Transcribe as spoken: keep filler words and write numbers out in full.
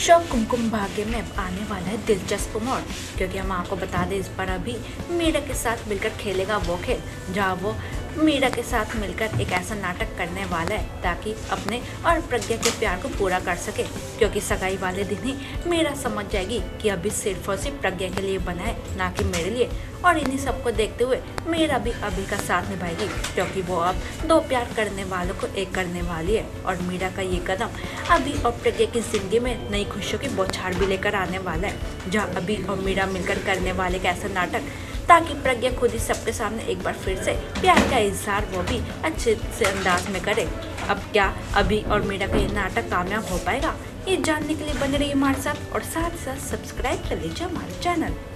Show Kumkum Bhagya में अब आने वाला है दिलचस्प मोड़, क्योंकि हम आपको बता दें इस पर अभी मीरा के साथ मिलकर खेलेगा वो खेल जहाँ वो मीरा के साथ मिलकर एक ऐसा नाटक करने वाला है ताकि अपने और प्रज्ञा के प्यार को पूरा कर सके, क्योंकि सगाई वाले दिन ही मीरा समझ जाएगी कि अभी सिर्फ और सिर्फ प्रज्ञा के लिए बना है, ना कि मेरे लिए। और इन्हीं सबको देखते हुए मीरा भी अभी का साथ निभाएगी, क्योंकि वो अब दो प्यार करने वालों को एक करने वाली है। और मीरा का ये कदम अभी और प्रज्ञा की जिंदगी में नई खुशियों की बौछार भी लेकर आने वाला है, जहाँ अभी और मीरा मिलकर करने वाले एक ऐसा नाटक ताकि प्रज्ञा खुद ही सबके सामने एक बार फिर से प्यार का इजहार वो भी अच्छे से अंदाज में करे। अब क्या अभी और मीरा का ये नाटक कामयाब हो पाएगा? ये जानने के लिए बने रहिए हमारे साथ और साथ साथ सब्सक्राइब कर लीजिए हमारे चैनल।